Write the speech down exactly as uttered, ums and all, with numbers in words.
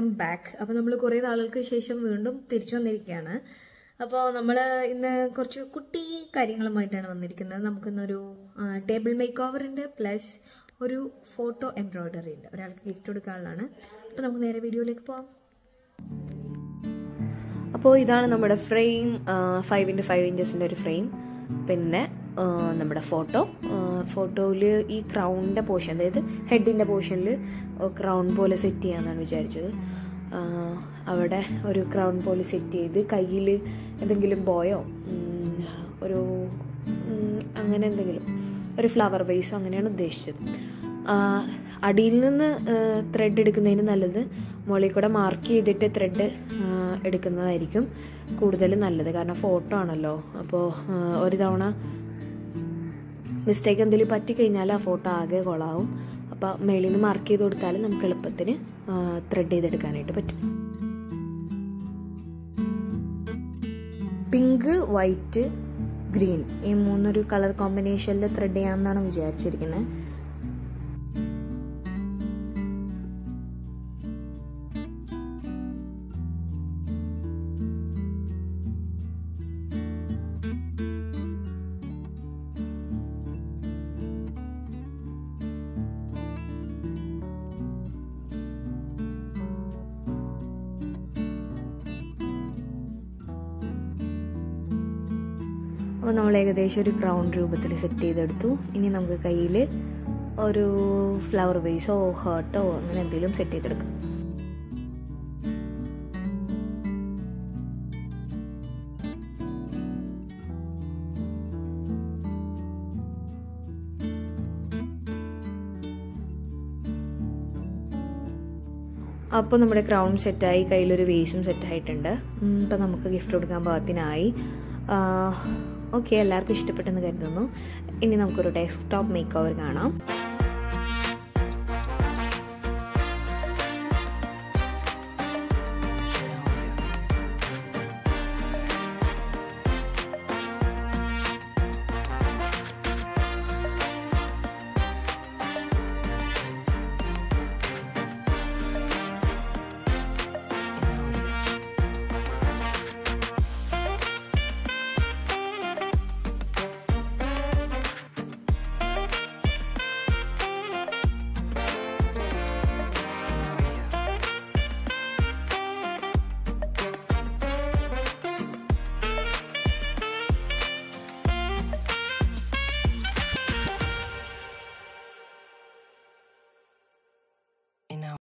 Welcome back. അപ്പോൾ നമ്മൾ കുറേ നാളുകൾക്ക് ശേഷം വീണ്ടും തിരിച്ചു വന്നിരിക്കുകയാണ്. അപ്പോൾ നമ്മൾ ഇന്ന് കുറച്ച് കുട്ടി കാര്യങ്ങളുമായിട്ടാണ് വന്നിരിക്കുന്നത്. നമുക്കിന്നൊരു ടേബിൾ മേക്ക് ഓവർ ഉണ്ട്, പ്ലസ് ഒരു ഫോട്ടോ എംബ്രോയിഡറി ഉണ്ട്. ഒരാൾക്ക് ഗിഫ്റ്റ് കൊടുക്കാനുള്ളതാണ്. അപ്പോൾ നമുക്ക് നേരെ വീഡിയോയിലേക്ക് പോവാം. അപ്പോൾ ഇതാണ് നമ്മുടെ ഫ്രെയിം, ഫൈവ് ഇൻറ്റു ഫൈവ് ഇഞ്ചസിൻ്റെ ഒരു ഫ്രെയിം. പിന്നെ നമ്മുടെ ഫോട്ടോ ഫോട്ടോയിൽ ഈ ക്രൗണിൻ്റെ പോർഷൻ, അതായത് ഹെഡിൻ്റെ പോർഷനിൽ ക്രൗൺ പോലെ സെറ്റ് ചെയ്യാമെന്നാണ് വിചാരിച്ചത്. അവിടെ ഒരു ക്രൗൺ പോലെ സെറ്റ് ചെയ്ത് കയ്യിൽ എന്തെങ്കിലും ബോയോ ഒരു അങ്ങനെ എന്തെങ്കിലും ഒരു ഫ്ലവർ വേസോ അങ്ങനെയാണ് ഉദ്ദേശിച്ചത്. അടിയിൽ നിന്ന് ത്രെഡ് എടുക്കുന്നതിന് നല്ലത് മുകളിൽ കൂടെ മാർക്ക് ചെയ്തിട്ട് ത്രെഡ് എടുക്കുന്നതായിരിക്കും കൂടുതൽ നല്ലത്. കാരണം ഫോട്ടോ ആണല്ലോ. അപ്പോൾ ഒരു തവണ മിസ്റ്റേക്ക് എന്തെങ്കിലും പറ്റിക്കഴിഞ്ഞാൽ ആ ഫോട്ടോ ആകെ കൊളാവും. അപ്പോൾ മേളിൽ നിന്ന് മാർക്ക് ചെയ്ത് കൊടുത്താൽ നമുക്ക് എളുപ്പത്തിന് ത്രെഡ് ചെയ്തെടുക്കാനായിട്ട് പറ്റും. പിങ്ക്, വൈറ്റ്, ഗ്രീൻ ഈ മൂന്നൊരു കളർ കോമ്പിനേഷനിൽ ത്രെഡ് ചെയ്യാമെന്നാണ് വിചാരിച്ചിരിക്കുന്നത്. അപ്പോൾ നമ്മൾ ഏകദേശം ഒരു ക്രൗൺ രൂപത്തിൽ സെറ്റ് ചെയ്തെടുത്തു. ഇനി നമുക്ക് കയ്യിൽ ഒരു ഫ്ലവർ വേസോ ഹേർട്ടോ അങ്ങനെ എന്തെങ്കിലും സെറ്റ് ചെയ്തെടുക്കാം. അപ്പോൾ നമ്മുടെ ക്രൗൺ സെറ്റായി, കയ്യിലൊരു വേസും സെറ്റായിട്ടുണ്ട്. ഇപ്പം നമുക്ക് ഗിഫ്റ്റ് കൊടുക്കാൻ പാകത്തിനായി. ഓക്കെ, എല്ലാവർക്കും ഇഷ്ടപ്പെട്ടെന്ന് കരുതുന്നു. ഇനി നമുക്കൊരു ഡെസ്ക്ടോപ്പ് മേക്ക് ഓവർ കാണാം.